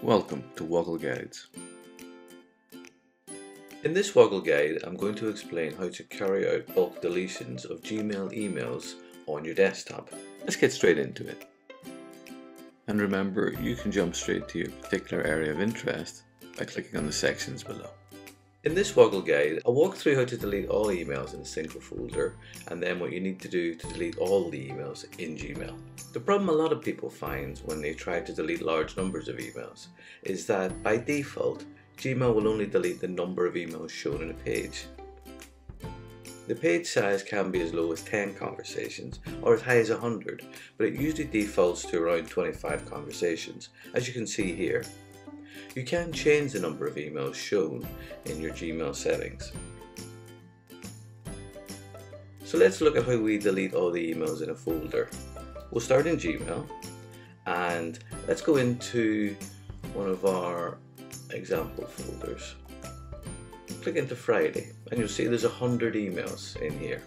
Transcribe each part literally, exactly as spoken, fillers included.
Welcome to Woggle Guides. In this Woggle Guide, I'm going to explain how to carry out bulk deletions of Gmail emails on your desktop. Let's get straight into it. And remember, you can jump straight to your particular area of interest by clicking on the sections below. In this Woggle Guide, I'll walk through how to delete all emails in a single folder and then what you need to do to delete all the emails in Gmail. The problem a lot of people find when they try to delete large numbers of emails is that by default, Gmail will only delete the number of emails shown in a page. The page size can be as low as ten conversations or as high as one hundred, but it usually defaults to around twenty-five conversations, as you can see here. You can change the number of emails shown in your Gmail settings. So let's look at how we delete all the emails in a folder. We'll start in Gmail and let's go into one of our example folders. Click into Friday and you'll see there's a hundred emails in here.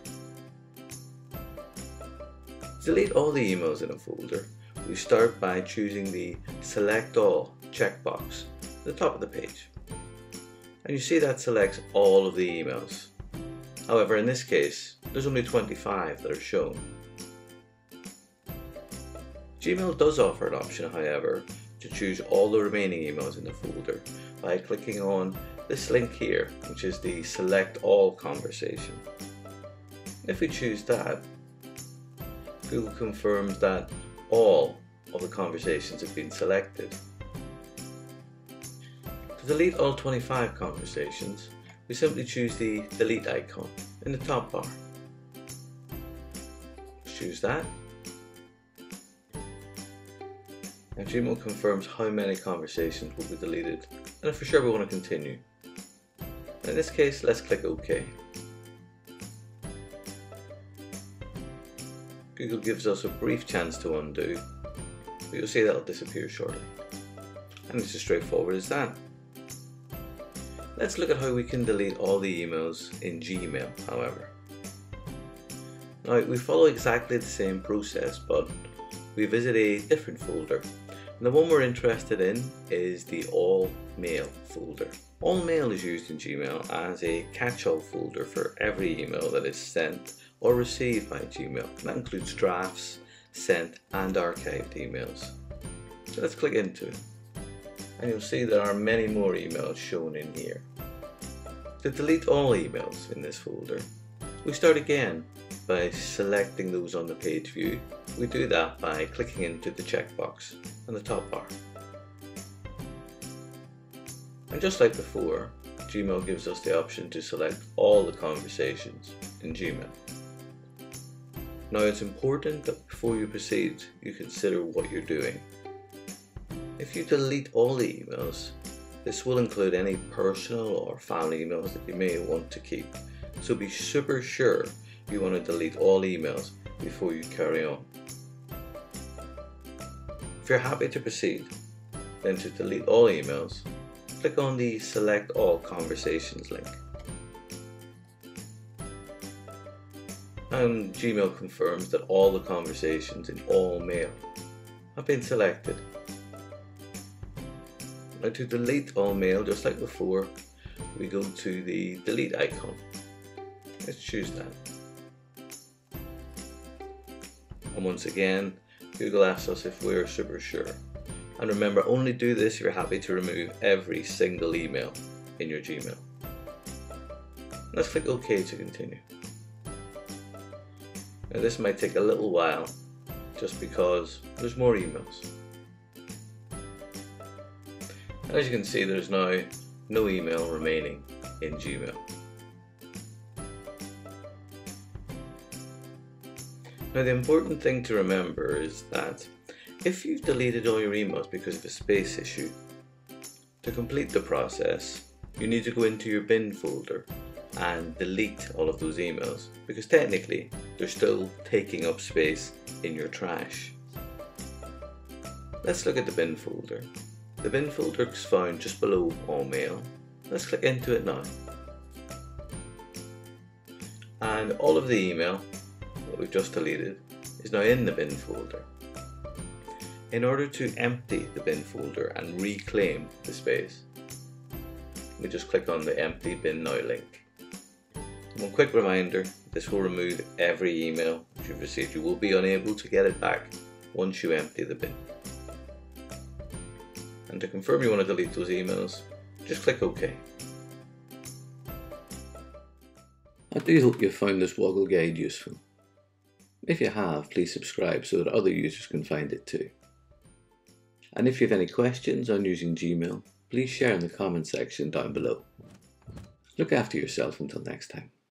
To delete all the emails in a folder, we start by choosing the Select All checkbox at the top of the page. And you see that selects all of the emails. However, in this case, there's only twenty-five that are shown. Gmail does offer an option, however, to choose all the remaining emails in the folder by clicking on this link here, which is the Select All conversation. If we choose that, Google confirms that all of the conversations have been selected. To delete all twenty-five conversations, we simply choose the delete icon in the top bar. Choose that. And Gmail confirms how many conversations will be deleted, and if for sure we want to continue. In this case, let's click OK. Google gives us a brief chance to undo, but you'll see that'll disappear shortly. And it's as straightforward as that. Let's look at how we can delete all the emails in Gmail, however. Now, we follow exactly the same process, but we visit a different folder. And the one we're interested in is the All Mail folder. All Mail is used in Gmail as a catch-all folder for every email that is sent or received by Gmail. And that includes drafts, sent and archived emails. So let's click into it. And you'll see there are many more emails shown in here. To delete all emails in this folder, we start again by selecting those on the page view. We do that by clicking into the checkbox on the top bar. And just like before, Gmail gives us the option to select all the conversations in Gmail. Now, it's important that before you proceed, you consider what you're doing. If you delete all the emails, this will include any personal or family emails that you may want to keep. So be super sure you want to delete all emails before you carry on. If you're happy to proceed, then to delete all emails, click on the Select All Conversations link. And Gmail confirms that all the conversations in All Mail have been selected. Now, to delete all mail, just like before, we go to the delete icon. Let's choose that. And once again, Google asks us if we're super sure. And remember, only do this if you're happy to remove every single email in your Gmail. Let's click OK to continue. Now, this might take a little while just because there's more emails. And as you can see, there's now no email remaining in Gmail. Now, the important thing to remember is that if you've deleted all your emails because of a space issue, to complete the process, you need to go into your bin folder and delete all of those emails, because technically they're still taking up space in your trash. Let's look at the bin folder. The bin folder is found just below All Mail. Let's click into it now. And all of the email that we've just deleted is now in the bin folder. In order to empty the bin folder and reclaim the space, we just click on the Empty Bin Now link. One quick reminder, this will remove every email that you've received. You will be unable to get it back once you empty the bin. And to confirm you want to delete those emails, just click OK. I do hope you found this Woggle guide useful. If you have, please subscribe so that other users can find it too. And if you have any questions on using Gmail, please share in the comment section down below. Look after yourself until next time.